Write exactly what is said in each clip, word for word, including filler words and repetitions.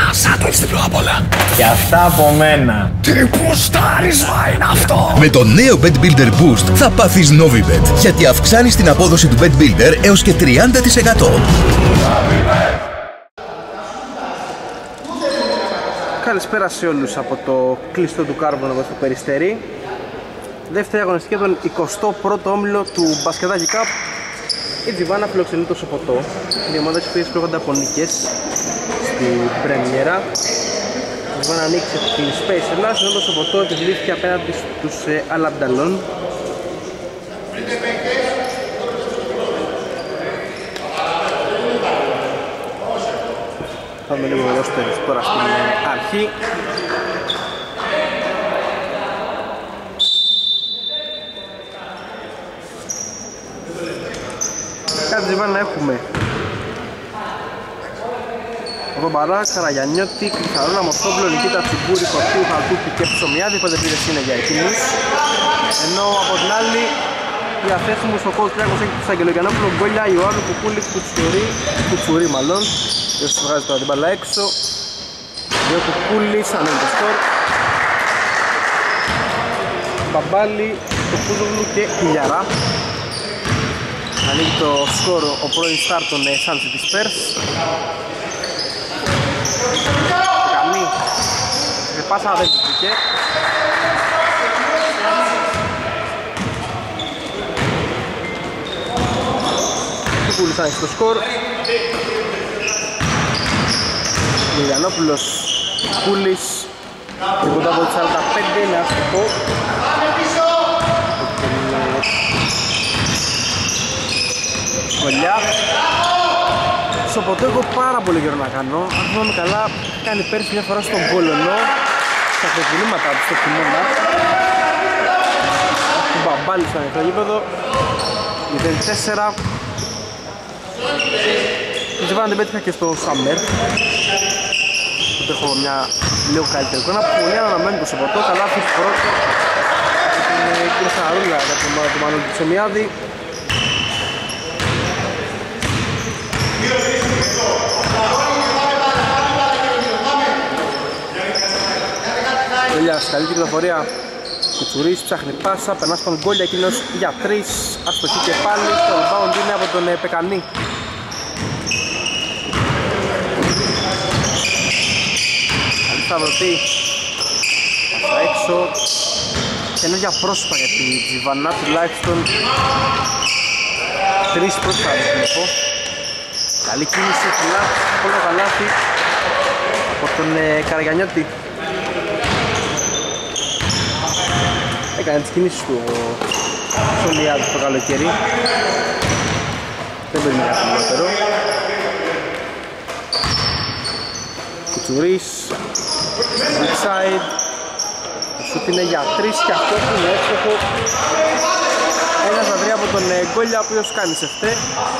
Σάντουιτς διπλό απ' όλα. Και αυτά από μένα. Τι πουστάρισμα είναι αυτό! Με το νέο Bet Builder Boost θα πάθεις Novibet, γιατί αυξάνεις την απόδοση του Bet Builder έως και τριάντα τοις εκατό. Καλησπέρα σε όλους από το κλειστό του Κάρβονα εδώ στο Περιστέρι. Δεύτερη αγωνιστική για τον εικοστό πρώτο όμιλο του Μπασκετάκι Cup. Η Τζιβάνα φιλοξενεί το Σοποτό. Η ομάδα της οποίας προέρχονται από νίκες στην πρέμιερα. Η Τζιβάνα ανοίξει την Space Ελλάς, ενώ το Σοποτό επιβλήθηκε απέναντι στους ε, Αλανταλών. Θα δούμε λίγο εδώ στο τώρα στην αρχή. Κάτι Τζιβάνα έχουμε Ρομπαρά, Καραγιαννιώτη, Κρυθαρόνα, Μοσκόβλο, Νικήτα, Τσιμπούρη, Κορτίου, Χαλκούπη και Ψωμιάδη. Πέντε πίδες είναι για εκείνους. Ενώ από την άλλη διαθέσιμο στο κόλ τρία έχει τους Αγγελογιαννόπουλο, Γκόλια, Ιωάννου, Κουκούλη, Κουτσουρί, Κουτσουρί μάλλον. Ποιος βγάζει τώρα την μπάλα έξω. Δύο Κουκούλης, ανέβει το σκορ. Μπαμπάλι, Κουκούλογλου και Κιλιαρά. Ανοίγει το σκορ ο πρώην στάρ των Sun City Spurs. Καμή με πάσα δεν βγήκε. Κουκούλης ανοίγει το σκορ. Μιλιανόπουλος, Κουκούλης, τίποτα από τις σαράντα πέντε, είναι άστοχο. Σχολιά. Σοποτό έχω πάρα πολύ καιρό να κάνω. Αν θυμάμαι καλά, κάνει πέρσι μια φορά στον Πόλωνο στα αυτοκινήματα του στο χειμώνα. Του Μπαμπάλη στο ανοιχτό γήπεδο. μηδέν τέσσερα. Η Τζιβάνα την πέτυχα και στο Σάμερ. Οπότε έχω μια λίγο καλύτερη εικόνα. Πολύ αναμένει το Σοποτό. Καλάθι πρώτο. Την Κρυθαρούλα για την ομάδα του Μανώλη του Ψωμιάδη. Βελιάς, καλή κυκλοφορία. Κουτσουρίς ψάχνει πάσα, περνά στον Γκόλια, εκείνος για τρεις. Αστοχή και πάλι, το rebound είναι από τον Πεκανή. Καλή σταυρωτή. Πάσα έξω. Καινούργια πρόσωπα για τη Τζιβανά, τουλάχιστον τρεις πρόσφαρες βλέπω. Καλή κίνηση, πολύ καλάθι από τον ε, Καραγιαννιώτη. Έκανε τις κινήσεις του στον Λιάδη στο καλοκαίρι. Δεν περίμενε κάτι λιγότερο. Κουτσουρίς, inside. Το σούτ είναι για τρεις και αυτό είναι εύστοχο. Ένα στα τρία από τον Γκόλια, ο οποίος κάνει σε φτέ.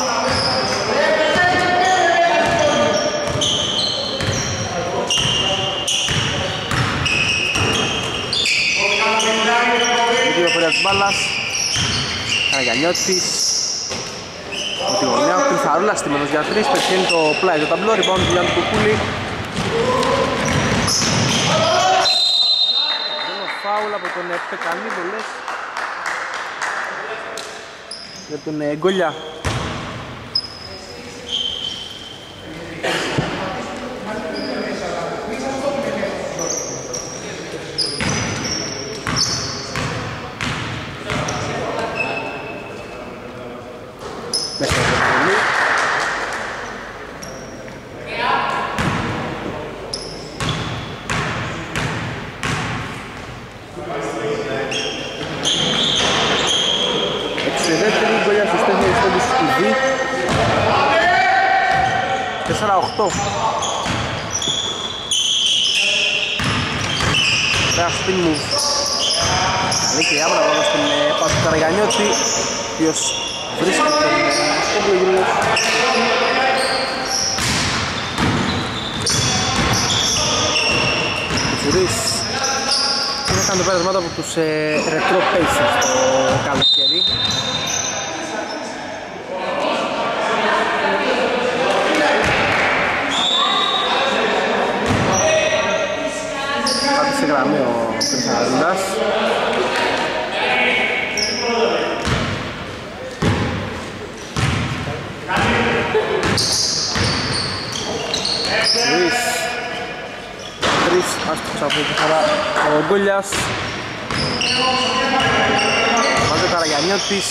Της μπάλας, Καραγιαννιώτης με τη γωνιά, ο Κρυθαρούλας στημένος για τρεις, πετυχαίνει το πλάι το ταμπλό, rebound του Γιάννου Κουκούλη. Δίνω φάουλ από τον Πεκανή, βολές για τον Γκόλια. Μέσα στο πολύ. Εξαιρετική γκολιά στους τέσσερις πόντους του Β. τέσσερα οκτώ. Πέρα spin move. Καλή και άμυνα πάνω στην πάση του Καραγιαννιώτη, ο οποίος βρίσκει τον Μοσκόβλο γύρω. Κουτσουρίς είναι κάνει το πέρασμα από τους ε, Retro Pacers το καλοκαίρι. σε γραμμή ο Κρυθαρούλας. Τρεις Τρεις άστοχος από τη φορά ο Γκόλιας. Βάζει ο Καραγιαννιώτης.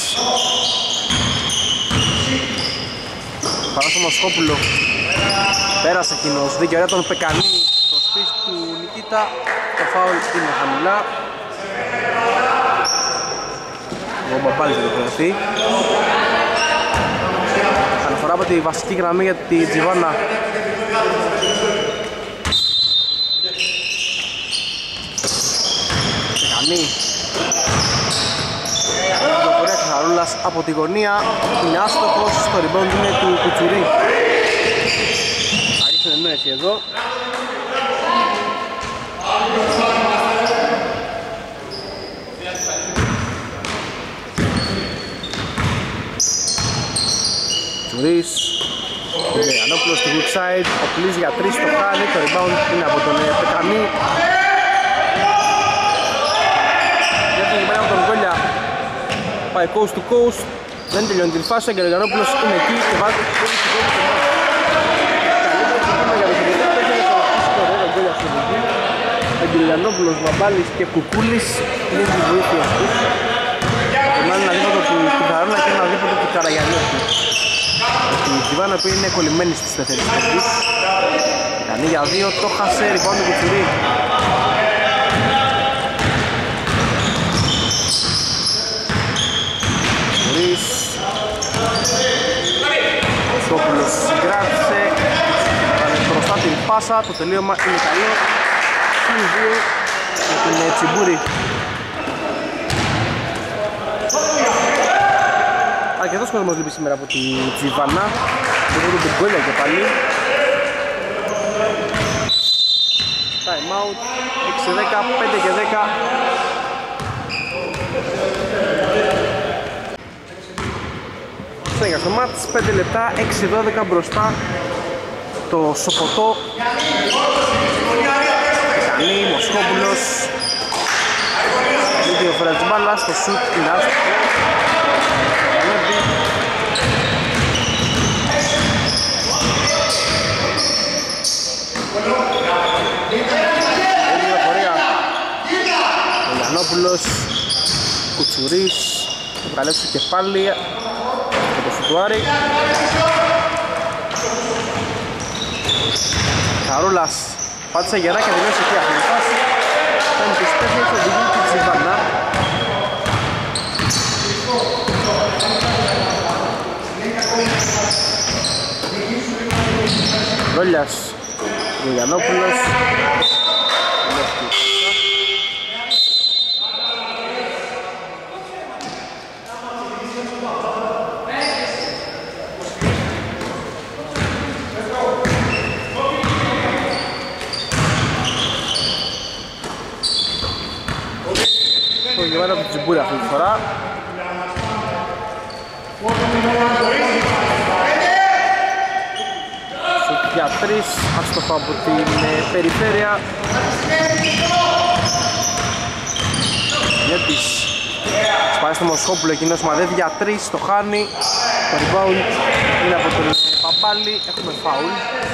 Παρά στο Μοσχόπουλο. Πέρασε εκείνος, δίκαιο ωραία τον Πεκανή. Στο σπίτι του Νικήτα. Το φάουλ είναι χαμηλά. Ο Μπαμπάλης δεν το χρειαστεί. Αναφορά από τη βασική γραμμή για τη Τζιβάνα. Πεκανή. Κυκλοφορία Ξαρούλας από τη γωνία. Είναι άστοχος, στο rebound είναι του Κουτσουρί. Άρχισε εννοέση εδώ. Κουτσουρής. Ο Γιαννόπουλος στη weak side. Ο Πλής για τρεις το κάνει. Το rebound είναι από τον Πεκανή. Για την γυμνία από τον Γκόλια. Πάει coast to coast. Δεν τελειώνει την φάση. Ο Γιαννόπουλος είναι εκεί και βάζει το κόμμα του κόμμα. Ο Γκυλιανόπουλος, Βαμπάλης και Κουκούλης είναι τη βοήθεια τους. Τον άλλο ένα δίποτο του Πιθαρόνα και ένα δίποτο του Καραγιαννιώτη. Η Τζιβάνα που είναι κολλημένη στις τέσσερις τέσσερις. Κανεί για δύο, το χασε, rebound του Κουτσουρί. Κουτσουρής. Ο Σόπουλος συγκράτησε. Μπροστά την πάσα, το τελείωμα είναι καλό. Είναι δύο με την Τσιμπούρη. Αρκετός κόσμος λείπει σήμερα από τη Τζιβάνα. Δεν μπορούν την Γκόλια και πάλι. Time out, έξι δέκα, πέντε και δέκα. Στέγια στο μάτς, πέντε λεπτά, έξι δώδεκα μπροστά το Σοποτό. Καλή, Μοσχόπουλος. Δύο φορές της μπάλας, το σουτ είναι άστοχο. Ο Γιαννόπουλος, Κουτσουρής, το καλέψει και πάλι από το σουτουάρι. Χαρούλας πάτησε γερά και τελειώσει εκεί αυτή η φάση. Κάνει τις τέσσερις οδηγεί και Τζιβάνα. Ρόλιας, ο Γιαννόπουλος. Από την Τσιμπούρη αυτή τη φορά. Σουτ για τρεις, άστοχο από την ε, περιφέρεια. Γιέτης σπάει στο Μοσχόπουλο, εκείνος μαδεύει για τρεις, το χάνει. Το rebound είναι από τον Παπάλη, έχουμε φάουλ.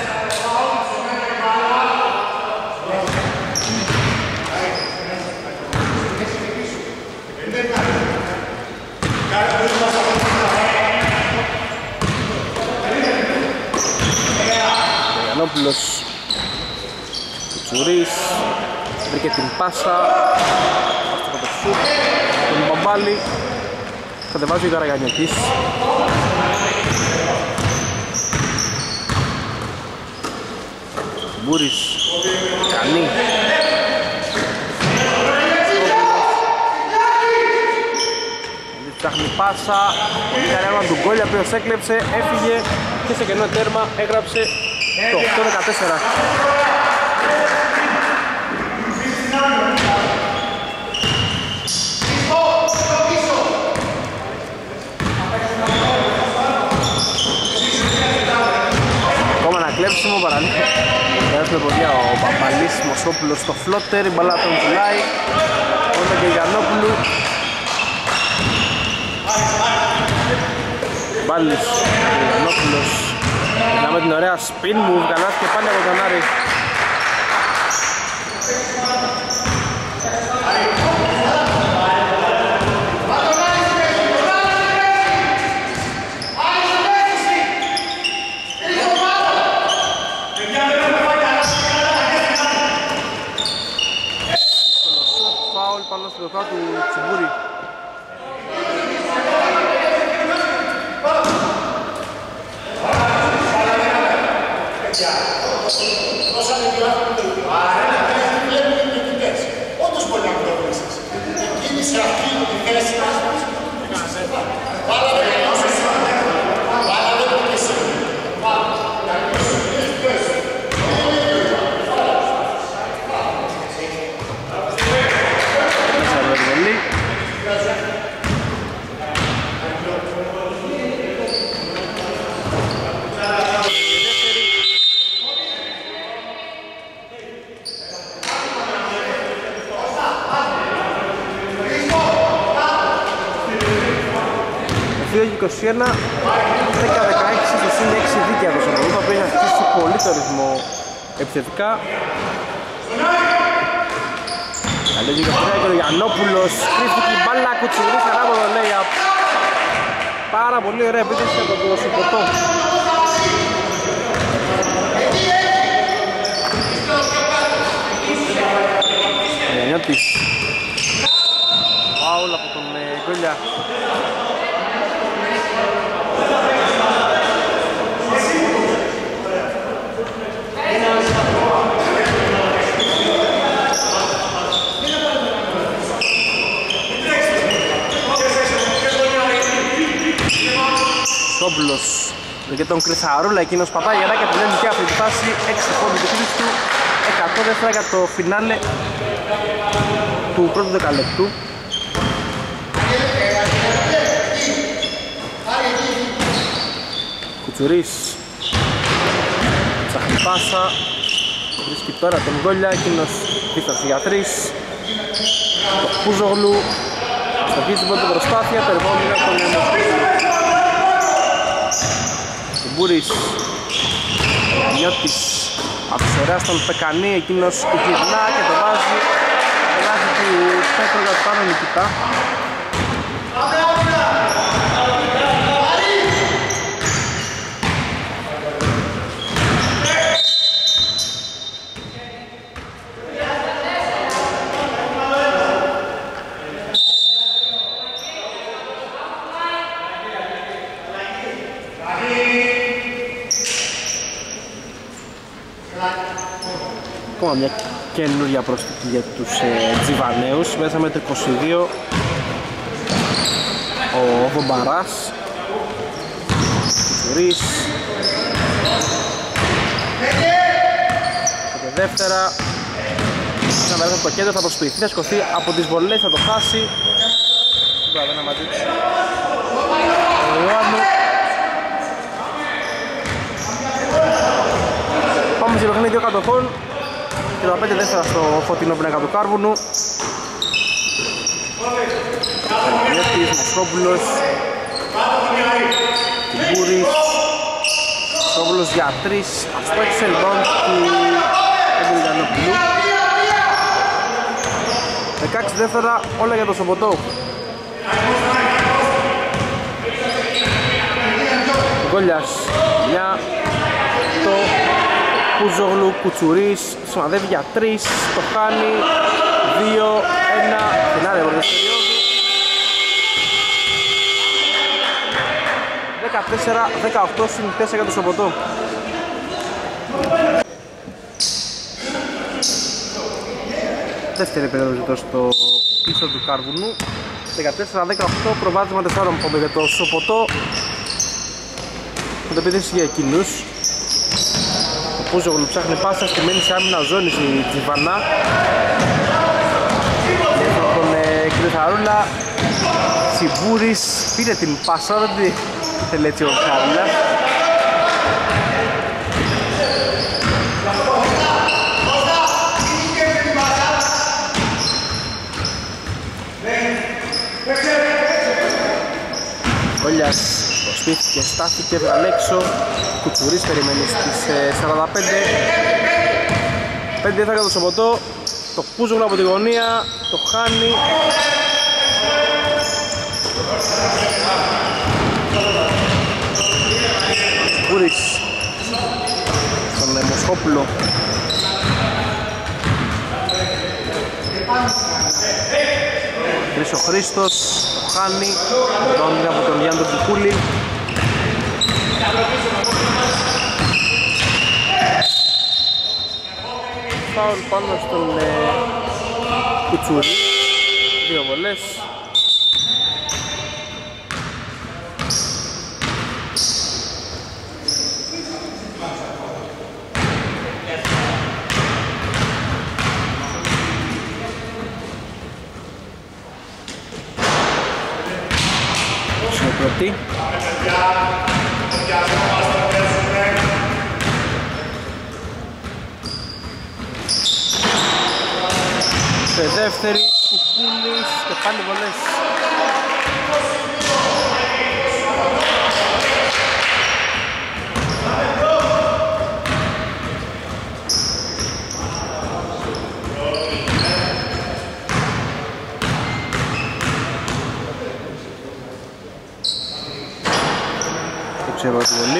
Γιαννόπουλος, Κουτσουρής, βρήκε την πάσα, άστοχο το σουτ, τον Μπαμπάλη, κατεβάζει ο Καραγιαννιώτης. Μπούρης, Κανή. Ψάχνει πάσα, πολύ καλή άμα του Γκόλια, οποίος έκλεψε, έφυγε και σε κενό τέρμα έγραψε το οκτώ δεκατέσσερα. Ακόμα ένα κλέψιμο, παραλίγο. Γράφει ποδιά ο Παπαλής, Μοσόπουλος στο φλότερ, η μπαλά τον πουλάει. Onda και Γιαννόπουλου. Μπάλης, Γιαννόπουλος. Περνάμε την ωραία spin move, καλάθηκε πάλι από τον Άρη. Πάνω στην πλευρά του Τσιμπούρη. Όντως πολύ ακρόβησες. Κίνησε αυτή τη θέση μας. Βάλαμε και εσύ. Βάλαμε και εσύ. δύο είκοσι ένα, δέκα δεκαέξι στο συν έξι δίκαια το Σαμολού, το οποίο έχει αρχίσει πολύ το ρυθμό επιθετικά. Καλή για ο Γιαννόπουλος, κρύφτηκε η μπάλα, Κουτσουρής, ανάποδο lay-up. Πάρα πολύ ωραία επίθεση από το Σοποτό. Γιαννιώτης. Φάουλ από τον Γκόλια. Σόμπλος και τον Κρυθαρούλα, εκείνος πατάει γερά και τελειώνει και αυτή τη φάση. έξι πόντους του φίλους του, εκατό δεύτερα για το φινάλε του πρώτου δεκαλέπτου. Κουτσουρής ψάχνει πάσα, βρίσκει τώρα τον Γκόλια, εκείνος δίσταση για τρεις. Το Πούζογλου αστοχίζει την πρώτη προσπάθεια, το ρεπόμενο είναι τον Μοσπίλου. Μπούρης, Νιώτης, αψωρέα στον Πεκανή, εκείνος γυρνά και το βάζει. Ελάχιστη του Πέτρου για πάνω νικητά. Ακόμα μια καινούργια προσθήκη για τους ε, Τζιβανέους. Μέσα με το είκοσι δύο ο Βομπαράς, Κουτσουρής. Και δεύτερα να βγάλει από το κέντρο, θα προσποιηθεί, θα σκοθεί από τις βολές, θα το χάσει. Μπράβο, ένα μαζί του ο Ιωάννου. Πάμε σε παιχνίδι δύο κατοχών. τριάντα πέντε δεύτερα στο φωτεινό πινακά του Κάρβουνου. Μιώτης, Μοσόπουλος, Μπούρης, Μοσόπουλος για τρεις, αστόχησε λοιπόν του Εμπολιανόπουλου. δεκαέξι δεύτερα, όλα για το Σοποτό. Γκόλιας, μια, το Πούζογλου, Κουτσουρής, σημαδεύει για τρεις, το χάνει, δύο, ένα, φινάλε πρώτης περίοδου. δεκατέσσερα δεκαοκτώ συν τέσσερα για το Σοποτό. Δεύτερη περίοδος στο πίσω του Κάρβουνου. δεκατέσσερα δεκαοκτώ, προβάδισμα τεσσάρων πόντων για το Σοποτό. Με το επίθεση για εκείνους. Ο Πούζογλου ψάχνει πάσα, στημένη σε άμυνα ζώνης η Τζιβανά. Και τον ε, Κρυθαρούλα, Τσιμπούρης πήρε την πάσα, δεν τη θέλει έτσι ο Χαρούλας. Χτυπήθηκε, στάθηκε, βγάλε έξω. Κουτσουρής περιμένει στις σαράντα πέντε. πέντε θα έκανε το Σοποτό. Το Πούζογλου από τη γωνία, το χάνει. Κουτσουρής στον Μοσχόπουλο. Χρήστος Χρήστος, το χάνει. Ρόνι από τον Γιάννη τον Κουκούλη. Φάουλ πάνω στον ε, Κουτσούρη. Δύο βολές. Πρώτη. Σε δεύτερη, Κουκούλης και πάλι βολές. Ξέρω τη βολή.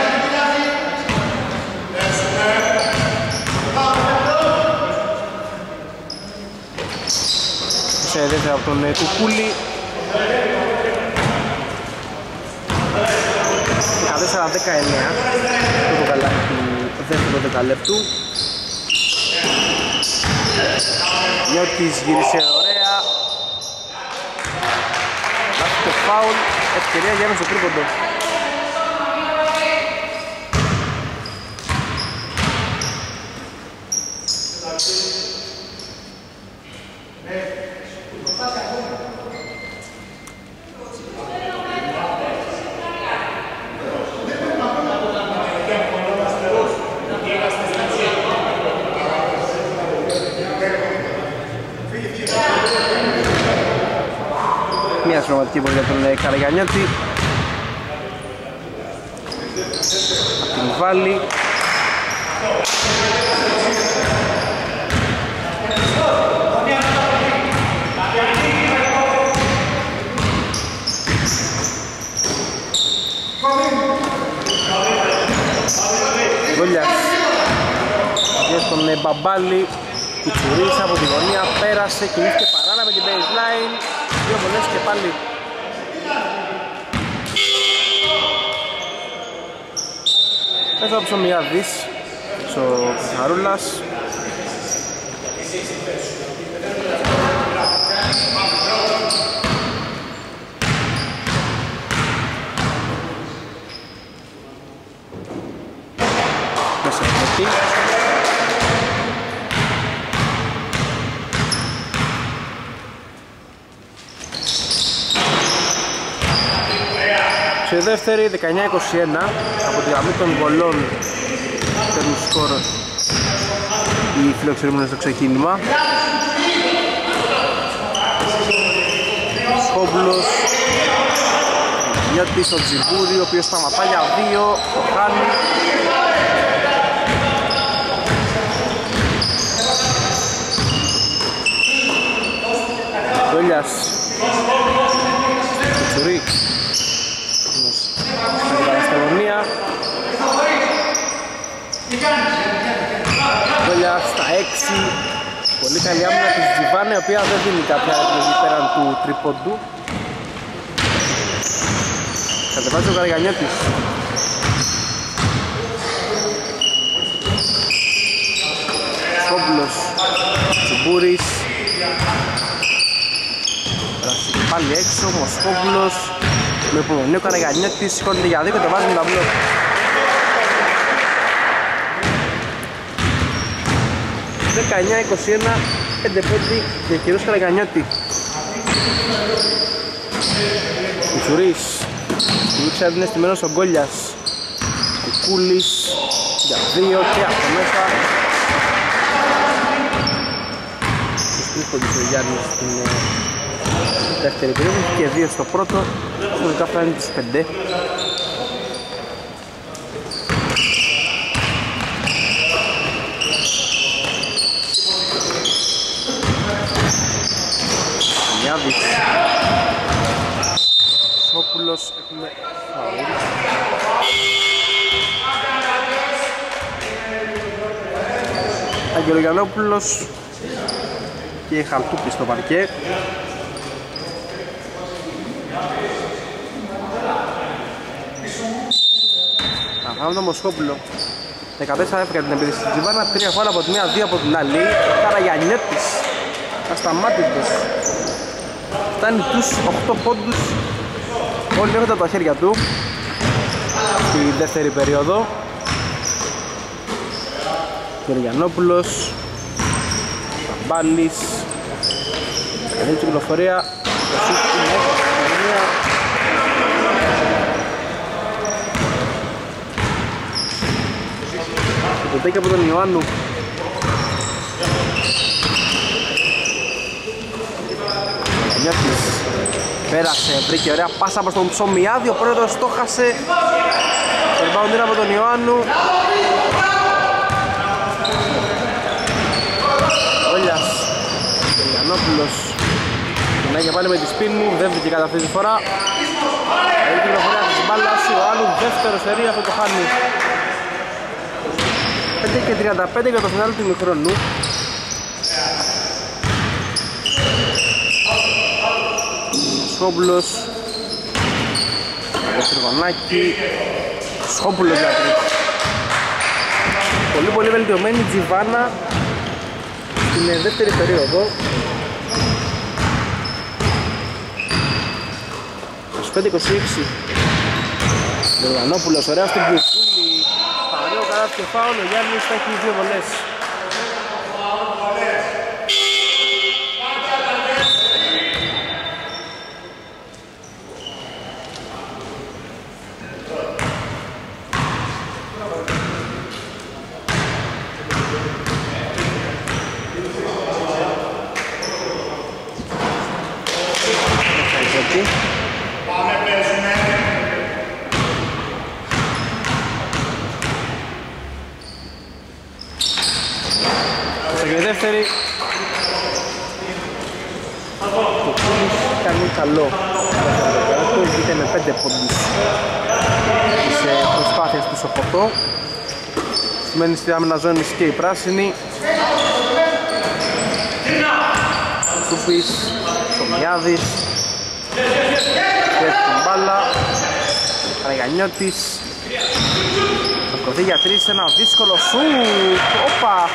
Σε δεύτερη από τον Κουκούλη. δεκατέσσερα δεκαεννέα το καλάκι του δεύτερου δεκαλέπτου. Νιώτης γύρισε ωραία. Λάθη το φάουλ, ευκαιρία για ένα στο τρίποντο. Μια συμπληρωματική βολή για τον Καραγιαννιώτη. Θα την βάλει. Γκόλιας για τον Μπαμπάλη. Κουτσουρής από τη γωνία, πέρασε, κινήθηκε παράνα με την baseline. Δύο βολές και πάλι. Εδώ από Ψωμιάδης, ο Χαρούλας. Μέσα από σε δεύτερη, δεκαεννέα είκοσι ένα από τη γραμμή των βολών παίρνουν σκορ οι φιλοξενούμενοι στο ξεκίνημα. Σκόμπλος Νιώτης στο Τζιμπούρι, ο οποίος σταματά για δύο, το χάνει. Τόλιας Κουτσουρί Παρασταγωνία. Βόλια στα έξι. Πολύ καλή άμυνα της Τζιβάνε, η οποία δεν δίνει κάποια επιλογή πέραν του τρίποντου. Κατεβάζει ο Καραγιαννιώτης. Σκόμπλος Τσιμπούρης. Πάλι έξω, Μοσκόβουλος. Με υπομονή ο Καραγιαννιώτης σηκώνεται για δύο και το βάζει με τα μπλοκ. δεκαεννέα είκοσι ένα, πέντε πέντε και κυρίως Καραγιαννιώτη. Κουτσουρής. Κουτσουρής έδινε στημένος ο Γκόλιας. Κουκούλης για δύο και από μέσα. Βρίσκονται ο Γιάννης στην δεύτερη περίοδο και δύο στο πρώτο. Συνολικά φτάνει τις πέντε. με φαουλ. Αγγελογιαννόπουλος και Χαλτούπης στο παρκέ. Αφάμε το Μοσχόπουλο. δεκατέσσερα έφυγε την επίδυση της Τζιβάνα, τρία φάουλ από τη μία, δύο από την άλλη. Καραγιαννιώτης, ασταμάτητος. Φτάνει τους οκτώ πόντους. Όλοι έχονται από τα χέρια του στη δεύτερη περίοδο. Γεωργιαννόπουλος, Μπάλης, καλή κυκλοφορία, το σούτ είναι εύκολη. Το τέκει από τον Ιωάννου. Νιώτης πέρασε, βρήκε ωραία πάσα προς τον Ψωμιάδη, ο πρόεδρος το χάσε. Το rebound είναι από τον Ιωάννου. Όλιας, Γιαννόπουλος, γυρνάει και πάλι με τη σπίνη, δεν βρήκε κατά αυτή τη φορά. Καλή κυκλοφορία της μπάλας, Ιωάννου δεύτερο σερί, αυτό το χάνει. πέντε και τριάντα πέντε για το φινάλι του ημιχρόνου. Σχόπουλος, το τριγωνάκι, Σχόπουλος για τρεις. Πολύ πολύ βελτιωμένη Τζιβάνα στην δεύτερη περίοδο. είκοσι πέντε είκοσι έξι. Λογανόπουλος, ωραία στην Πιουκούλη. Παρέο καλά και φάουλ, ο Γιάννης θα έχει δύο βολές. Κάνει καλό. Είτε με πέντε πόντους σε προσπάθειες του Σοποτό. Σημαίνει στη άμυνα ζώνης και η πράσινη. Τούπης, Σομιάδης, και την μπάλα. Καραγιαννιώτης. Θα κοθεί για τρεις, ένα δύσκολο σουτ. Όπα!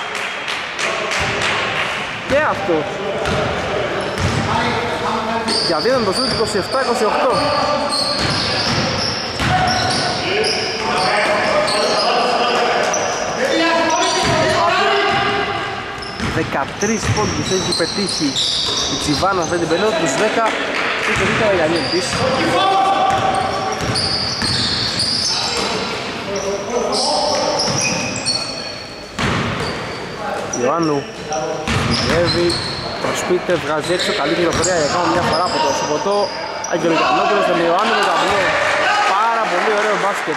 Και αυτό. Για δίνουν το σούτ είκοσι επτά είκοσι οκτώ. δεκατρείς πόντους έχει πετύχει η Τζιβάνα αυτή την περίοδο, τους δέκα και το δίκτυο Γιαννίτης. Ιωάννου δουλεύει. Το Σπίτε βγάζει έξω, καλή πληροφορία για κάνω μια φορά από το Σοποτό. Αγγελογιαννόπουλος στον Ιωάννου με ταμπλό. Πάρα πολύ ωραίο μπάσκετ.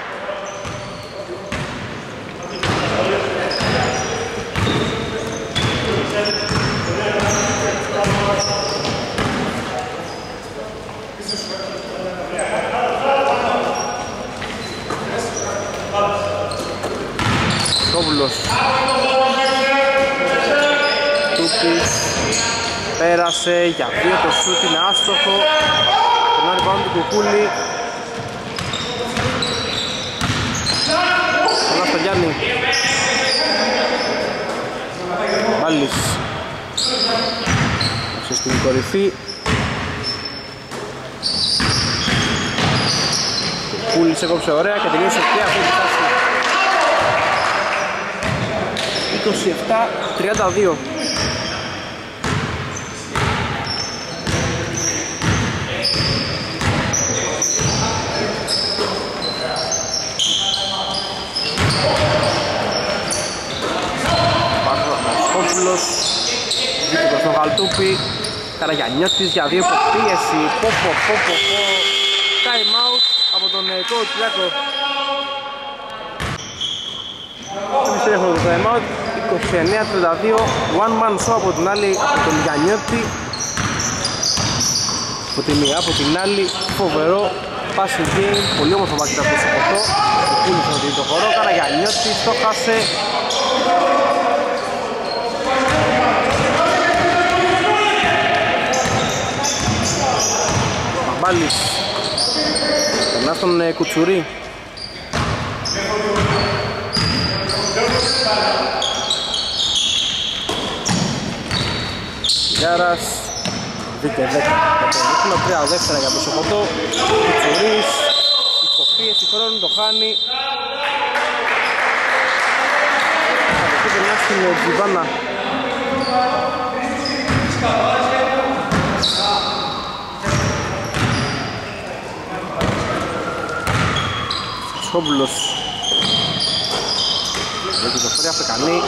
Κόβουλος. Τούπης. Πέρασε για δύο, το σούτ είναι άστοχο. Περνάει πάνω του Κουκούλη. Όλα στο Γιάννη. Μάλις. Στην κορυφή. Κουκούλης έκοψε ωραία και τελείωσε και αυτή τη φάση. είκοσι επτά τριάντα δύο. Δίπλα στον Γαλτούπη. Καραγιαννιώτης για δύο υποπίεση. Πω πω πω πω πω. Time out από τον coach Λάκο. Επιστρέφω το time out. είκοσι εννέα τριάντα δύο. One man show από την άλλη από τον Γιαννιώτη. Από τη μία, από την άλλη φοβερό passing game, πολύ όμορφο μάκρυ από το Σοποτό. Πούλησε ότι το χώρο, Καραγιαννιώτης το χάσε. Μαμπάλης περνά στον ε, Κουτσουρί. Γιάρας δείτε δέκα το τρία δεύτερα για το Σοποτό. Κουτσουρής υποπίεση χρόνου, το χάνει. Εκεί περνά στην Τζιβάνα. Σχόμπουλος δεν το φέρει Αφρικανή.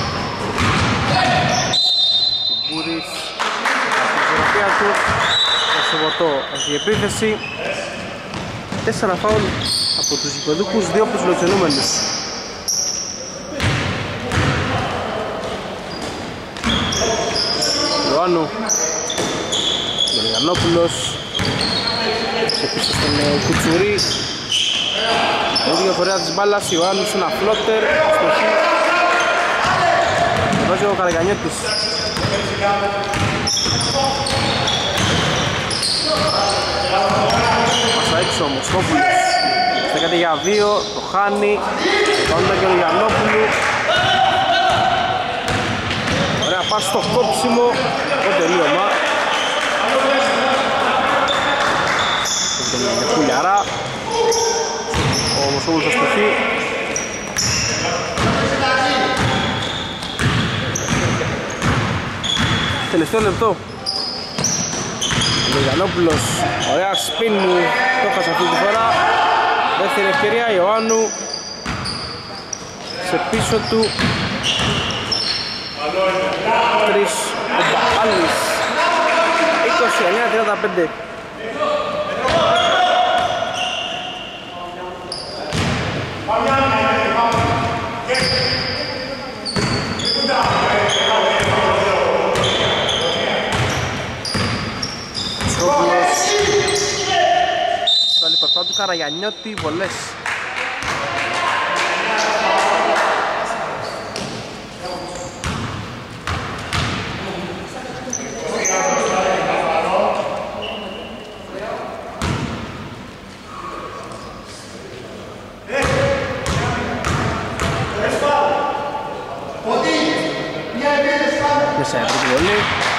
Μπούρης στην ισορροπία του. Το Σοποτό έχει επίθεση. Τέσσερα φάουλ από τους γηπεδούκους, δύο από τους φιλοξενούμενους. Ιωάννου Γεωργιανόπουλος και πίσω στον Κουτσουρί. Με τη διαφορά της μπάλας, Ιωάννης ένα φλότερ στο χ. Βάζει ο Καραγιαννιώτης. Πάσα έξω όμως, Σκόπουλος στέκεται για δύο, το χάνει. Πάνω τον Γεωργιανόπουλου. Ωραία πάση στο κόψιμο, το τελείωμα. Για Κουλιαρά. Ο Μοσχόπουλος θα στοχεί. Τελευταίο λεπτό. Ο Γιαννόπουλος, ωραία σπιν μου, το έχασε αυτή τη φορά. Δεύτερη ευκαιρία, Ιωάννου σε πίσω του. Τρεις, ο Μπαχάλης. είκοσι εννέα τριάντα πέντε. Προσπάθει του Καραγιαννιώτη, βολές. Μέσα από τη βολή.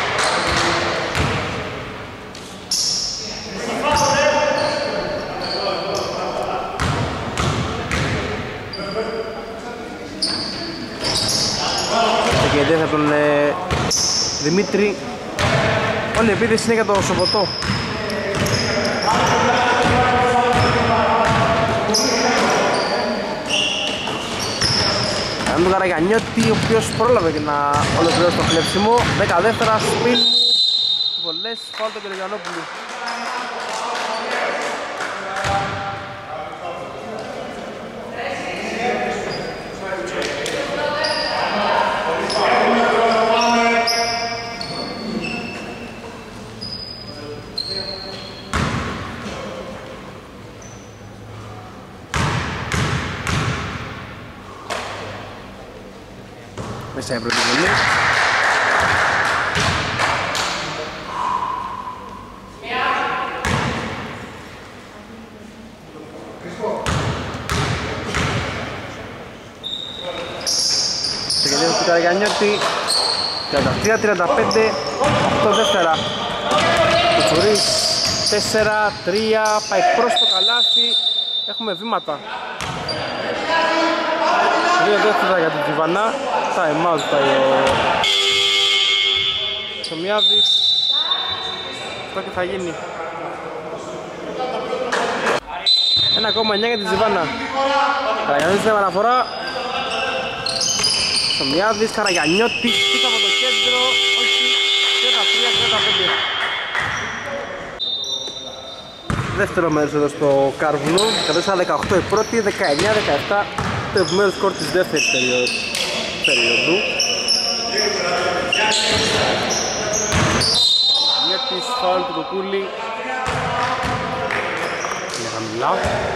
Και η από τον ε, Δημήτρη. Όλη η επίθεση είναι για το Σοποτό. Κάνει τον Καραγιαννιώτη, ο οποίος πρόλαβε και να ολοκληρώσει το κλέψιμο. δέκα δεύτερα, σπιν, βολές, φάουλ του Γεωργιανόπουλου. Μέσα η πρώτη βολή. Σε κεντρία του Καραγιαννιώτη. τριάντα τρία τριάντα πέντε, οκτώ δεύτερα. Κουτσουρής, τέσσερα τρία, πάει προς το καλάθι. Έχουμε βήματα. Δύο δεύτερα για την Τζιβανά. Time out πάει ο Σομιάδης. Αυτό και θα γίνει. ένα κόμμα εννιά για την Τζιβάνα. Καραγιαννιώτης στην επαναφορά. Σομιάδης, Καραγιαννιώτης, πίσω από το κέντρο. Όχι, τριάντα τρία τριάντα πέντε. Δεύτερο μέρος εδώ στο Κάρβουνο. Κατέστησα δεκαοκτώ η πρώτη, δεκαεννιά δεκαεπτά το επιμέρους σκορ της δεύτερης περίοδου. Μια της φάουλ του Κοκούλη. ψηλά.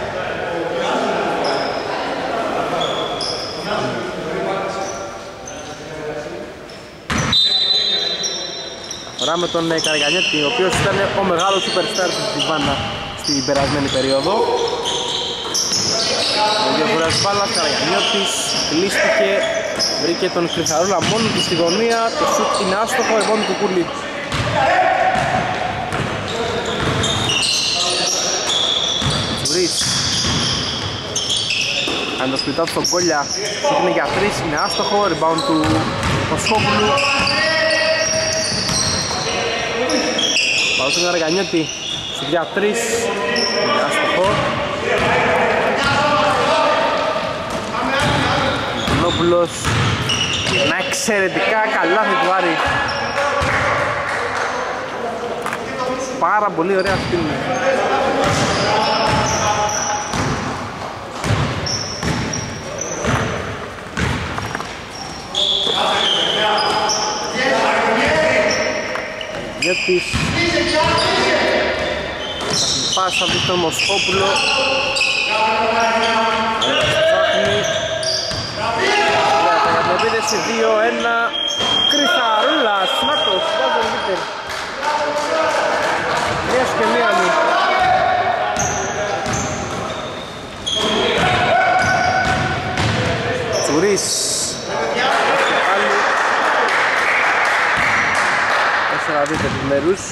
Φορά με τον Καραγανιώτη, ο οποίος ήταν ο μεγάλος superstar της Διβάνα στην περασμένη περίοδο. Ο διαφοράς μπάλας, Καραγανιώτης κλείστηκε, βρήκε τον Κρυθαρούλα μόνο του στη γωνία, το σουτ είναι άστοχο, επόμενο του Κούλη. Τσουρής κάνει το σπιτά του στον Κόλια, σουτ είναι για τρεις, είναι άστοχο, rebound του Κοσχόπουλου. Πάω στον Καραγανιώτη, σουτ για τρεις, είναι άστοχο. Νόπουλος, ένα εξαιρετικά καλάθι του Άρη. Πάρα πολύ ωραία αυτή. Γιώτης πάσα από τον Μοσχόπουλο. Επίδεση δύο ένα, Κρυθαρούλας, Νάτος, βάζω λίτερ. Μια σου και μία μου. Τσουρής. Τέσσερα δείτε τους μέρους.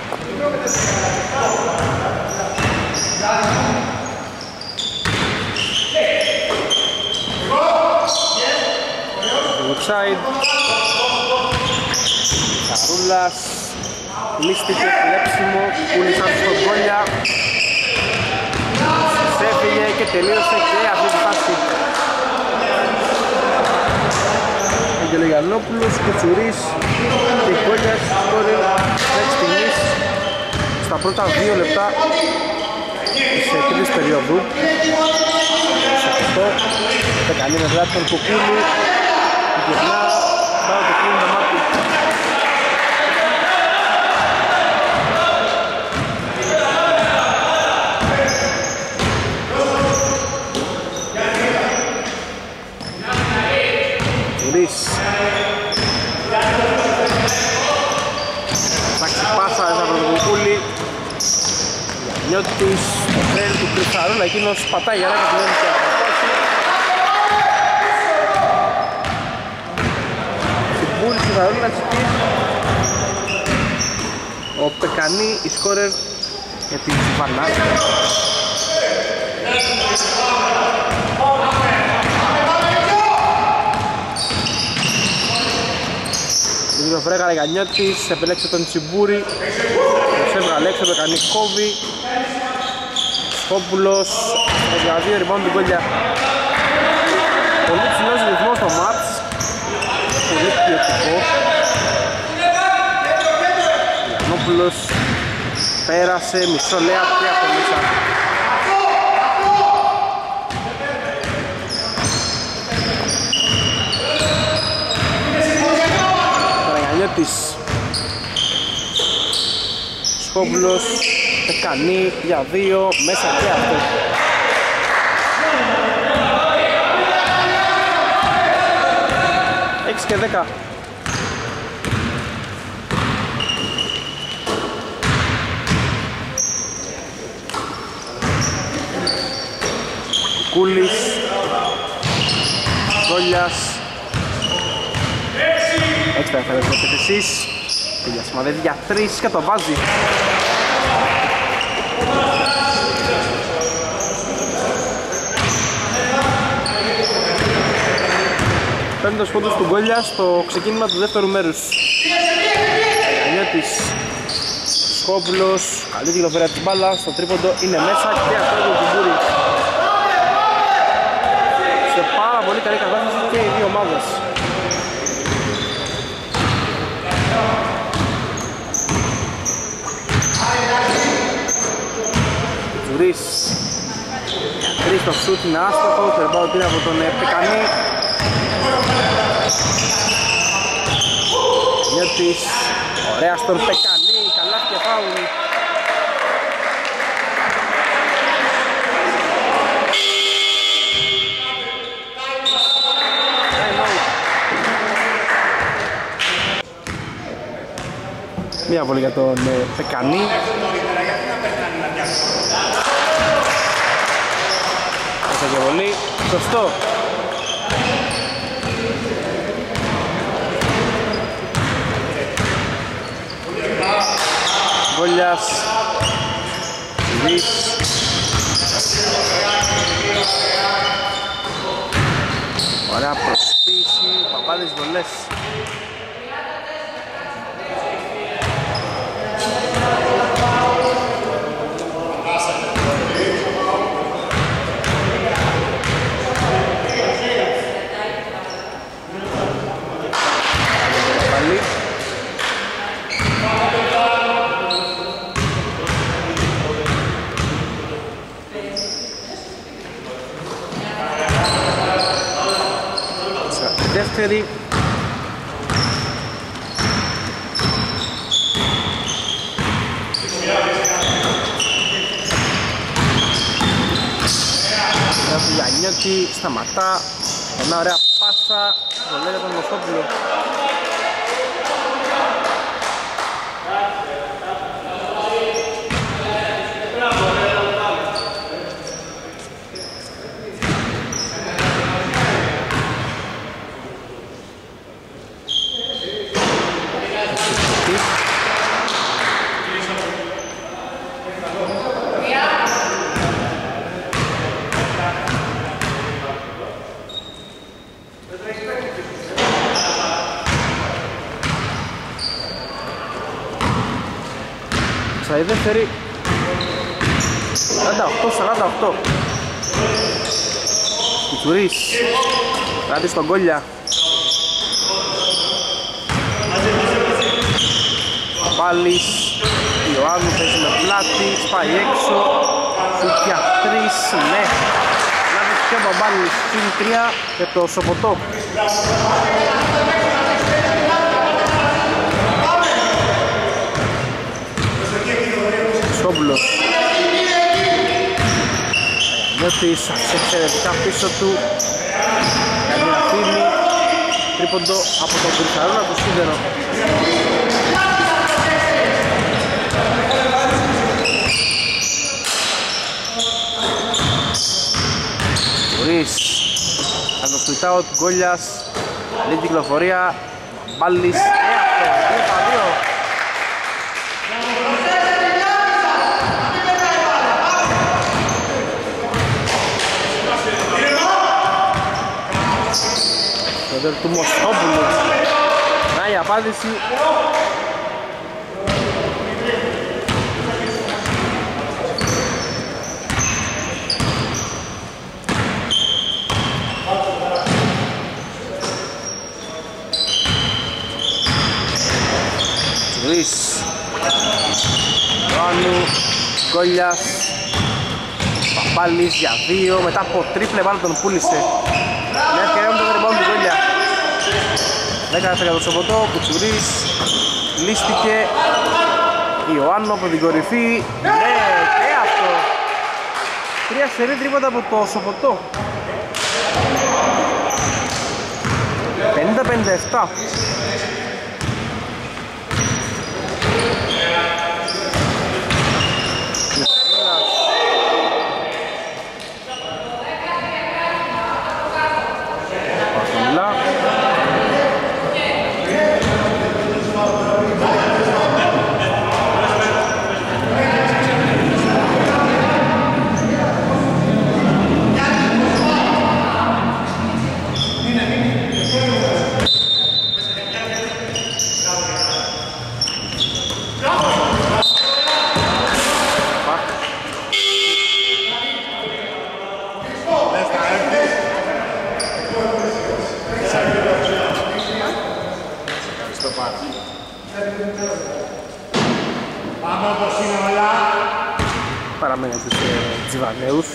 Outside. Καρούλας λύστηκε, κλέψιμο, πούλησαν στον Κόλια. Σέφυγε και τελείωσε και αυτή τη φάση. Ο Γελογιαννόπουλος, Κουτσουρής και Κόλιας σκόρε μέχρι στιγμής στα πρώτα δύο λεπτά της τρίτης περίοδου. Αυτό θα κάνει με βλάπη τον Κουκούλη. Γυρνά, πάω το κλείνει το μάτι. Τσουρής. Θα ξεπάσα από τον Κουκούλη. Γιαννιώτης, το τρέλ του Κρυθαρούλα, εκείνος πατάει για να κατηγορήσει και αυτό. Ο Πεκανή, η σκόρερ για την Τσιβανά. Λίγο βρε Καραγανιώτης, επέλεξε τον Τσιμπούρη. Τους έβγαλε έξω, Πεκανή κόβει. Σχόπουλος, για δύο rebound του Κόλια. Πολύ ψηλός ρυθμός στο μάτς. Πολύ ποιοτικό. Γιαννόπουλος πέρασε, μισό λέα και από μέσα. Καραγανιώτης, Σκόπουλος, Πεκανή για δύο, μέσα και αυτό. έξι και δέκα. Κούλης, Κόλιας. Έτσι θα έφερε το εσείς. Κούλιας μαδεύει για τρεις και το βάζει. Πέμπτος πόντος του Γκόλια στο ξεκίνημα του δεύτερου μέρους. Καραγανιώτης, Σκόπουλος, καλή κυκλοφορία της μπάλας, στο τρίποντο είναι μέσα και αυτό το Τσιμπούρη. Σε πάρα πολύ καλή κατάσταση και οι δύο ομάδες. Τσουρής, τρεις στο σούτ είναι άστοχο, το rebound πήρε από τον Πεκανή. Νιώτης, ωραία στον Πεκανή, καλά και φάουλ. Μία βολή για τον ε, Πεκανή. Μέσα και βολή, σωστό. Γκόλιας, Λις. Ωραία προσποίηση, Παπάδης βολές. Δεύτερη. Γιαννιώτη σταματά. Ένα ωραία πάσα. Βολέ για τον Μοσόπουλο. Η δεύτερη σαράντα οκτώ σαράντα οκτώ. Κουτσουρής κράτη στον Γκόλια. Πάλης Ιωάννου παίζει με πλάτη, σπάει έξω, σουτ για τρεις, ναι. Λάβει και ο Μπαμπάλης συν τρία και το Σοποτό. Σόμπλος Αγιώτης εξαιρετικά πίσω του. Κάνει αφήνει τρίποντο από τον Κρυθαρούνα του Σίδερο. Χωρίς θα το σπιτάω του Γκόλιας. Καλή κυκλοφορία. Μπάλης. Ε, αυτό, δύο παρά δύο. Του Μοσόπουλου. Να η απάντηση. Τσουρής Ιωάννου, Γκόλιας, Παπάλης για δύο. Μετά από τρίπλε μάλλον τον πούλησε. Μια ευκαιρία με τον rebound του Γκόλια. δέκα δευτερόλεπτα για το Σοποτό, Κουτσουρής λύστηκε. Ιωάννου από την κορυφή. Ναι, και αυτό. Τρία σερί τρίποτα από το Σοποτό. πενήντα πενήντα επτά. Παραμένει τους ε, Τζιβανέους.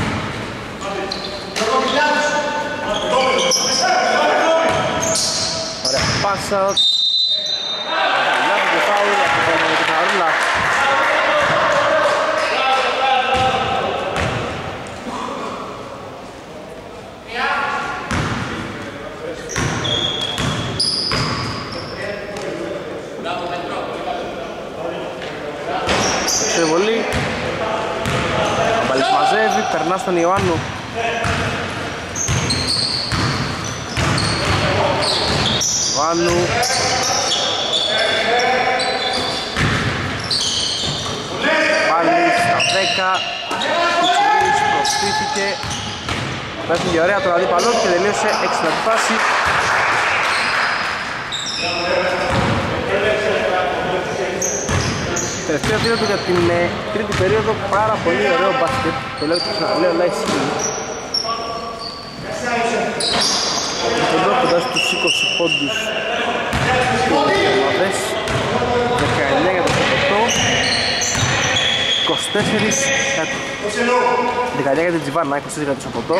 Ωραία πάσα. Λάβει και φάουλ από την Χαρούλα. περνά στον Ιωάννου. Ιωάννου. Πάλι στα δέκα. Κουτσουρής προστίθηκε. Πέφτει ωραία τον αντίπαλό και τελείωσε έξυπνα τη φάση. Τελευταίο τρίρο του για την ε, τρίτη περίοδο, πάρα πολύ ωραίο μπάσκετ. Το λέω και ξαναλέω, αλλά ισχύει. Εδώ κοντά στους είκοσι πόντους οι ομάδες, δεκαεννιά για το Σοποτό, είκοσι τέσσερα δεκαεννιά για την Τζιβάνα, είκοσι τέσσερα για το Σοποτό.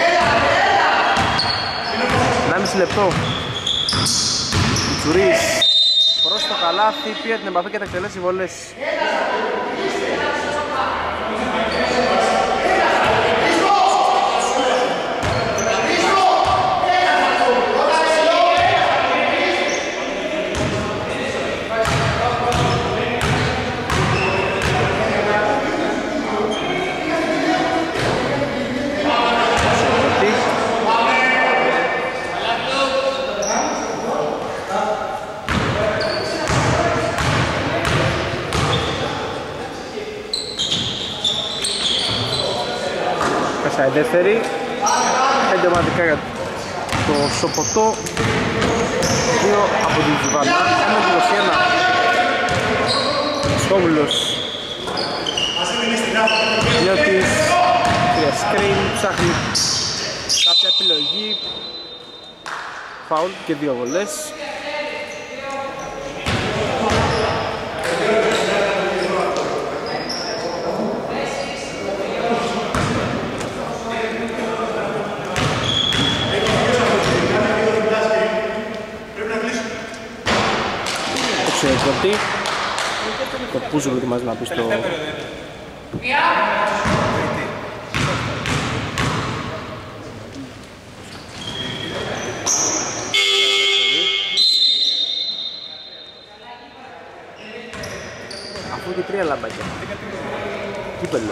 ενάμιση λεπτό. Τσουρής προς το καλάθι, πήρε την επαφή και θα εκτελέσει βολές. Η δεύτερη, πέντε ομαδικά για το Σοποτό, δύο από την Τζιβάνα, ένα από είκοσι ένα. Σχόβουλος Λιώτης, για σκριν, ψάχνει κάποια επιλογή, φάουλ και δύο βολές. Το πούσο προτιμάζει να πει στο... Αφού και τρία λαμπάκια. Κύπελλο.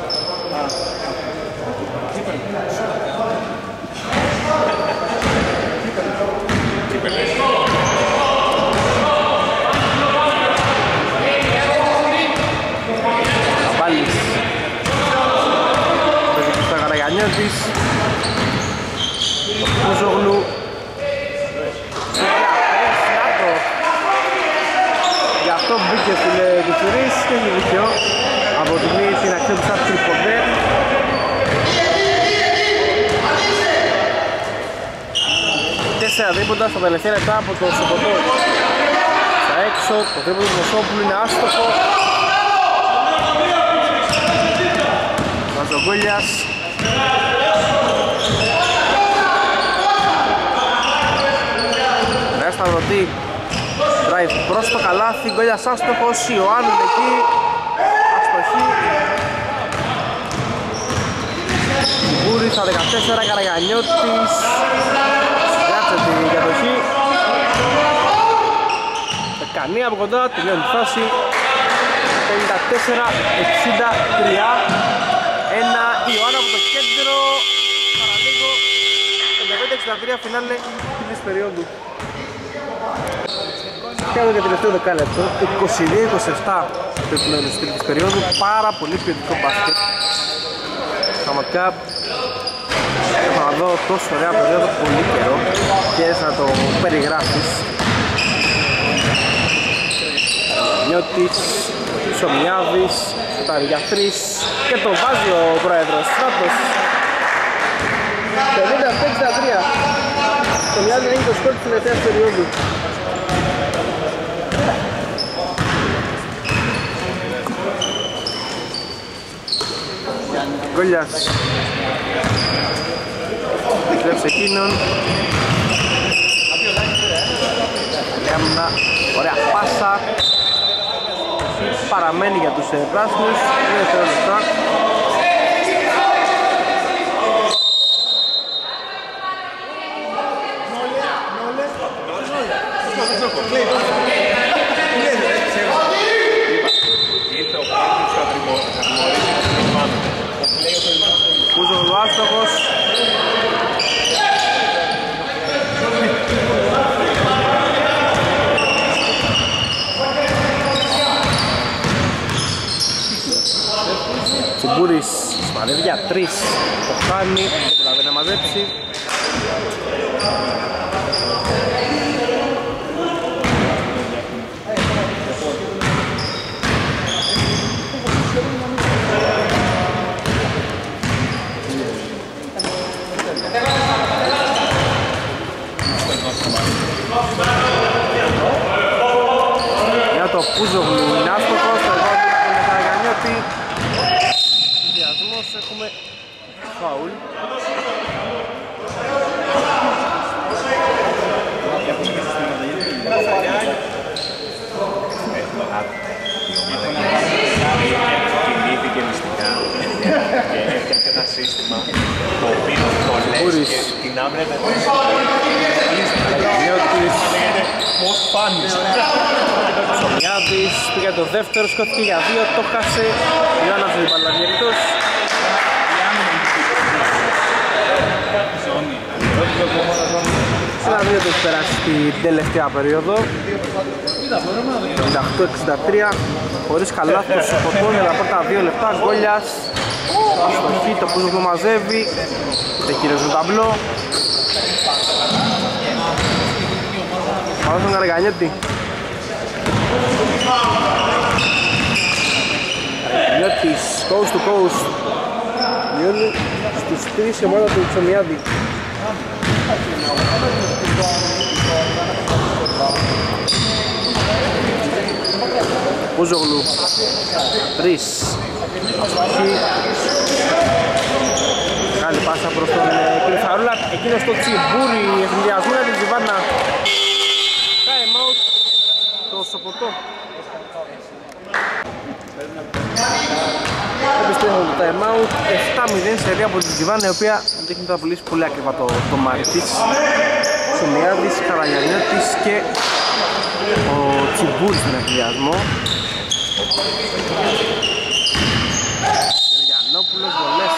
Καραγιανιώτης, ο Πουζογλου, γι' αυτό μπήκε φίλε Κουτσουρής και έχει δίκιο. Από τη μία την αξιόπιστα τρίποντε. Τέσσερα τρίποντα στα τελευταία λεπτά από το Σοποτό. Στα έξω, το τρίποντο του Μοσόπουλου είναι άστοχο. Μαζογκόλιας. Νέα Σταυρωτή. Drive προς το καλάθι. Γκόλιας άστοχος. Ιωάννου εκεί. Αστοχή. Μπούρης στα δεκατέσσερα. Καραγιανιώτης. Γράψε την κατοχή. Κανεί από κοντά. Τελειώνει τη φάση. πενήντα τέσσερα εξήντα τρία. Ένα Ιωάννα από το κέντρο, παραλίγο, πενήντα πέντε εξήντα τρία φινάλε της περίοδου. Και εδώ για τελευταίο δεκάλεπτο, είκοσι δύο είκοσι επτά το επιμέρους της τρίτης περίοδου, πάρα πολύ ποιοτικό μπάσκετ. Πραγματικά έχω να δω τόσο ωραία περίοδο πολύ καιρό και έτσι να το περιγράφεις. Νιώτης, Σομιάδης, σουτάρει για τρεις και το βάζει ο πρόεδρος Στράτος. πενήντα επτά εξήντα τρία. Σομιάδης έχει το σκορ της τελευταίας περίοδου. Γκόλιας κλέψε εκείνον. Άμυνα, ωραία πάσα. Παραμένει για τους πράσινους. δύο δευτερόλεπτα. Πούζο άστοχος. Τσιμπούρης σημαδεύει για τρεις, το χάνει, δεν προλαβαίνει να μαζέψει. Για το Πούζογλου είναι άστοχος, το εγώ με Καραγανιώτη. Διασμός, έχουμε φάουλ. Κινήθηκε μυστικά και έφτιαξε ένα σύστημα το οποίο το λες και την άβλεπε most fun. Σομιάδης πήγε το δεύτερο, σκόθηκε για δύο, το χάσε. Ιωάννας την μπάλα διαιτητός. Ένα δύο το έχει περάσει στην τελευταία περίοδο. πενήντα οκτώ εξήντα τρία, χωρίς καλάθι το Σοποτών για τα πρώτα δύο λεπτά. Γκόλιας, αστοχή, το που το μαζεύει, δεν κύριος ταμπλό. Πάμε στον Καραγανιώτη. Καραγανιώτης, coast to coast. Μειώνει στους τρεις η ομάδα του Τσομιάδη. Πούζογλου, τρεις, αστοχή. Κάνει πάσα προς τον κύριο Φαρούλα, εκείνος το Τσιμπούρι, εθνιδιασμό για την Τζιβάνα. Time out, το Σοποτό. Επιστρέφω το time out, επτά μηδέν σε δύο από την Τζιβάνα, η οποία δείχνει να πουλήσει πολύ ακριβά το, το μάρι της. Σομιάδης, Καραγιαννιώτης και ο Τσιμπούρης στον εθνιδιασμό. Γιαννόπουλος, βολές.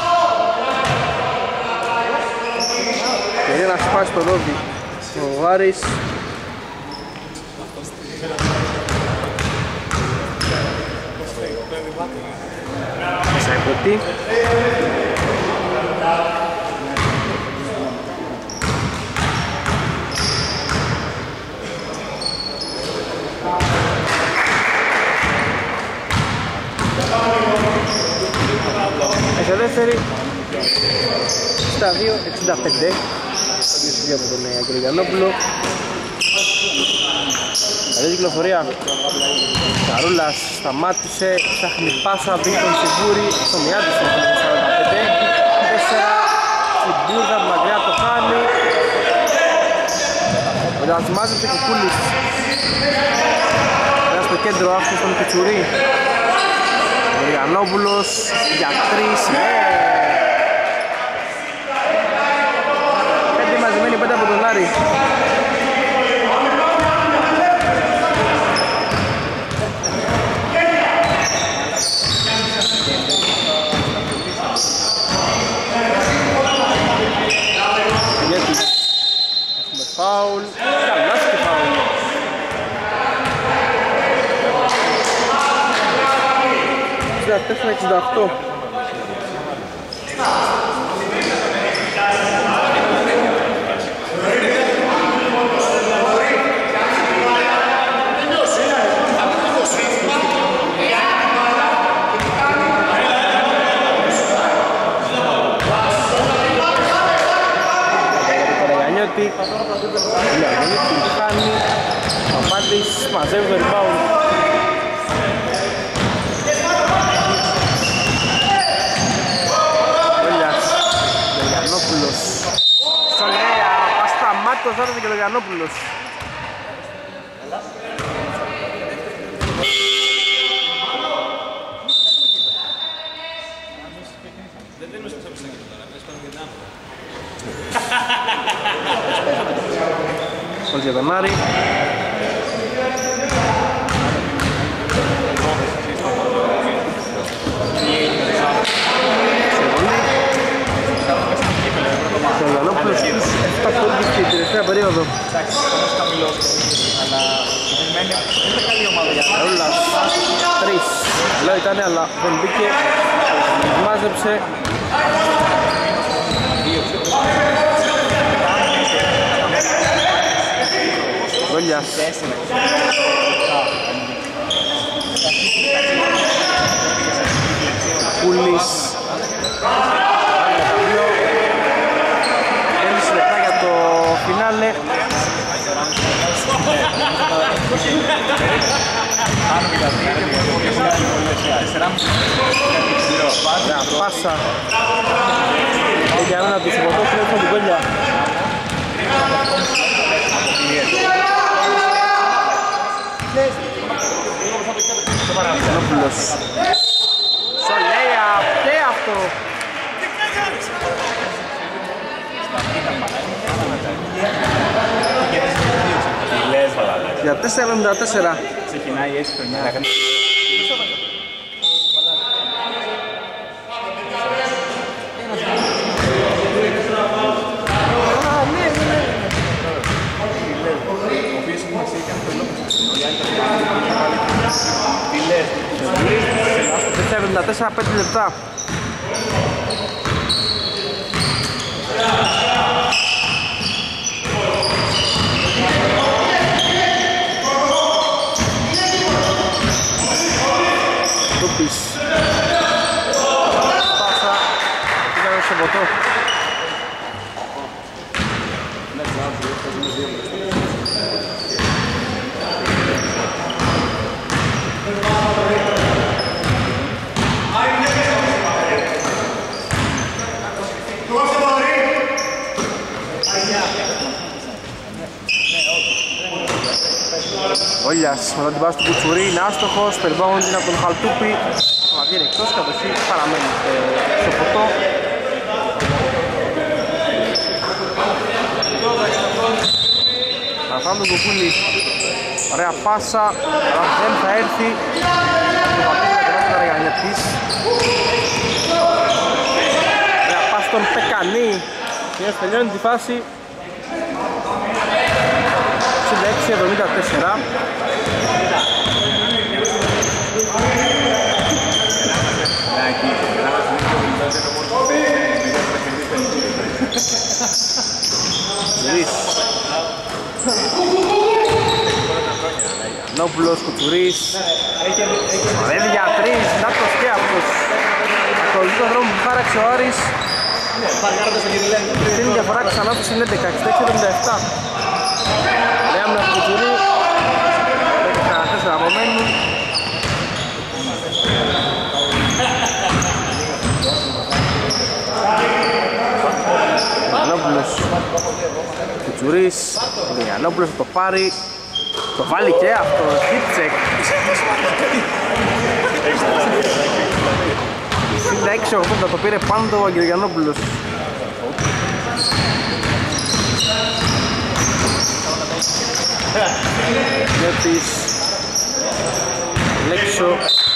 Κυρία να σπάσει το δόντι ο Βάρης. Σαϊκωτή. Σε δεύτερη στα δύο εξήντα πέντε από τον κύριο Γιαννόπουλο. Καλή κυκλοφορία. Καρούλας σταμάτησε, ψάχνει πάσα, μπήκε τον Τσιμπούρη, στο Μιάδη στο σαράντα πέντε. τέσσερα, Τσιμπούρη από μακριά το χάνει. Ο Λιαντσιμάζεται και Κούλης. Πέρα στο κέντρο άφησε στον Πιτσουρί. Ο Γιαννόπουλος για τρεις, ναι. Πέντε μαζεμένοι, πέντε από τον Άρη. Έχουμε φάουλ, καλά και φάουλ. εξήντα τέσσερα εξήντα οκτώ. Καραγανιώτη, Καραγανιώτη την χάνει, Παπάντης μαζεύει το rebound. Όλιας, Λογιαννόπουλος, Σολέα, ασταμάτητος άρεσε και Λογιαννόπουλος. Όλος για τον Άρη. Σε βολή. περίοδο. Εντάξει, όμως χαμηλός, αλλά είναι καλή ομάδα για να Ρούλας, τρεις. Λέω ήταν, αλλά δεν μπήκε. Μάζεψε. Ρούλιας. Κούλης. Έμιση λεπτά για το φινάλε. Πάσα. Για να τους υποτώσουν έχουν την κόλλια. Νόπουλος. Σολέα και αυτό. Για τέσσερα εβδομήντα τέσσερα. ξεκινάει έτσι χρονιά. τέσσερα εβδομήντα τέσσερα, πέντε λεπτά. Τούπης. Πάσα. Πήγαμε στο ποτό. Όλιας μετά την πάση του Κουτσουρί είναι άστοχος, περιβάλλον την από τον Χαλτούπη. Θα βγαίνει εκτός, κατοχή παραμένει στο ποτό. Παραφάνω τον Κουκούλη, ωραία πάσα, αλλά δεν θα έρθει. Το πατήσει να περάσει τα Ρεγανιατής. Ωραία πάσα στον Πεκανή, και τελειώνει τη φάση. έξι εβδομήντα τέσσερα. Κουτσουρής. Νόπουλος, Κουτσουρής. Ρεύει για τρεις, Νάτος και αυτός. Ακολουθεί τον δρόμο που χάραξε ο Άρης. Στην διαφορά ξανά του είναι έντεκα, εξήντα έξι εβδομήντα επτά. Λέμε από Κουτσουρί, δέκα τέσσερα απομένουν. Γιαννόπουλος, Κουτσουρής, ο Γιαννόπουλος θα το πάρει, το βάλει και αυτό, hip check. εξήντα έξι ογδόντα το πήρε πάνω ο Γιαννόπουλος. Νιώτης, Λέξο.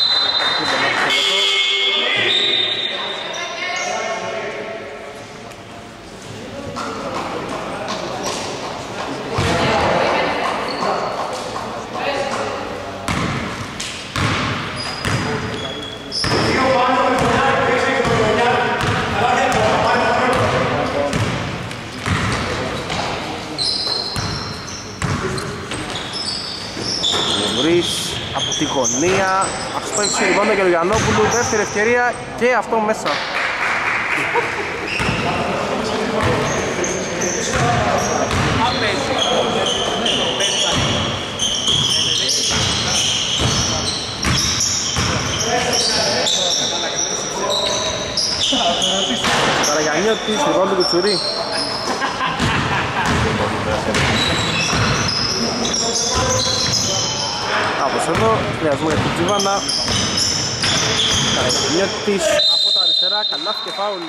Από τη γωνία, αυτό έχει συγγόντα και ο Γιαννόπουλου, δεύτερη ευκαιρία και αυτό μέσα. Καραγιαννιώτης, συγγόντα του Κουτσουρί. Από εδώ, χρειασμό για την Τζιβάνα. Καραγιαννιώτης από τα αριστερά, καλάθι και φάουλ.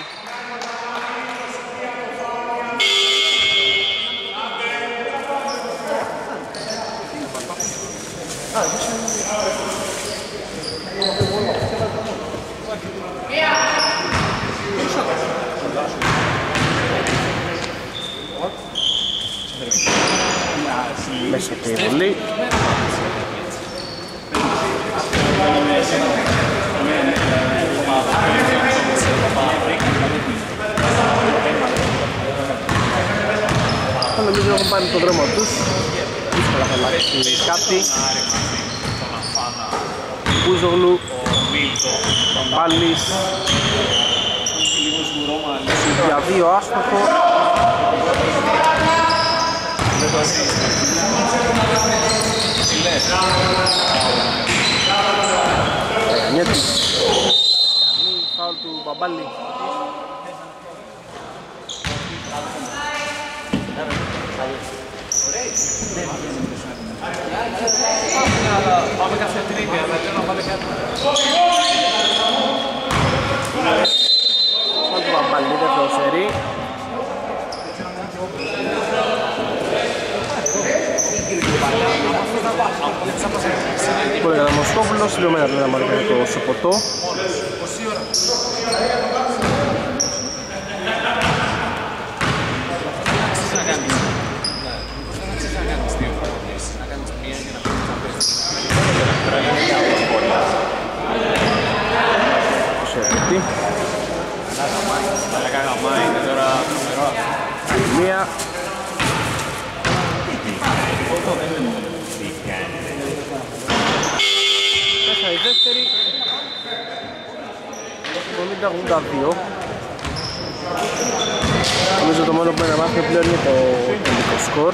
μέσα και η βολή. Νομίζω έχουν πάρει τον δρόμο τους. Δύσκολα θα αλλάξει κάτι. Μπούζογλου, Πάλης για δύο άστοχο. Ραγανιέτης κάνει φάουλ του Μπαμπάλη. Πάμε κάθε τρίτη, αλλά δεν να πάτε κάτι. Φάουλ του Μπαμπάλη, δεύτερο σερί. Πολύ καλά Μοσκόπουλος, τελειωμένα πλέον να μάθει το Σοποτό. Μία. Μέσα η δεύτερη. εβδομήντα ογδόντα δύο. Νομίζω το μόνο που είναι να μάθει πλέον είναι το τελικό σκορ.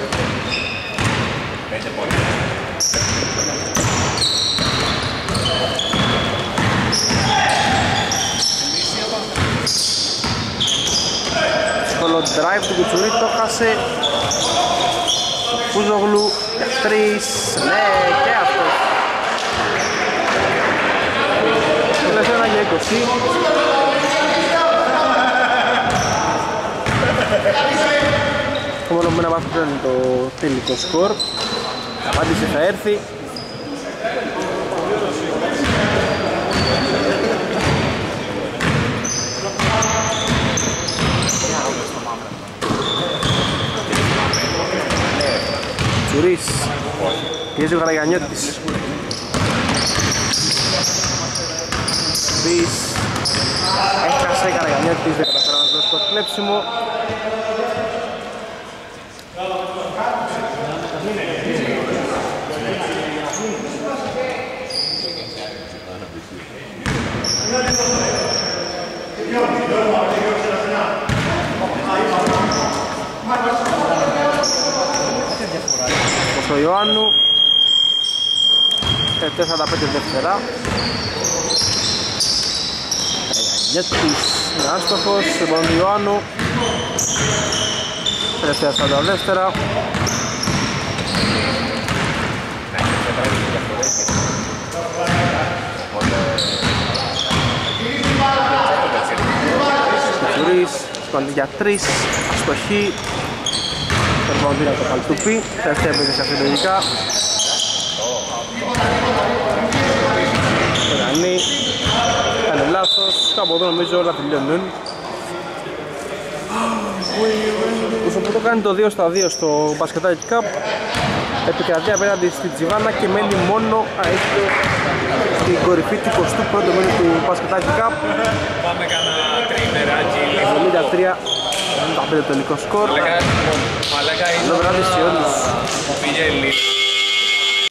Δύσκολο drive του Κουτσουρί, το χάσε. Πούζογλου για τρεις, ναι και αυτός. Τελευταίο ένα για είκοσι. Το μόνο που να μάθει πλέον είναι το τελικό σκορ. Η απάντηση θα έρθει. Τσουρής, πιέζει ο Καραγιανιώτης. Μπις, έχασε η Καραγιανιώτης, δεν καταφέρει να δώσει το κλέψιμο. Στο Ιωάννου τέσσερα πέντε δεύτερα. Καραγιανιώτης είναι άστοχος, λοιπόν του Ιωάννου τελευταία σαράντα δεύτερα. Κουτσουρής, σκόντι για τρεις, αστοχή. Περποντήρα το Καλτούπι, τελευταία επίθεση αυτή λογικά. Περανή, κάνει λάθος, κάπου εδώ νομίζω όλα τελειώνουν. Όσο το κάνει το δύο στα δύο στο Μπασκετάκι Cup, επικρατεί απέναντι στη Τζιβάνα και μένει μόνο αίσθητο στην κορυφή του εικοστού πρώτου μήνου του Μπασκετάκι Cup. Πάμε κανένα τριημεράκι. εβδομήντα τρία εβδομήντα πέντε τελικό σκορ. Μαλάκα είναι Καλό βράδυ σε όλους. πήγε λίγο.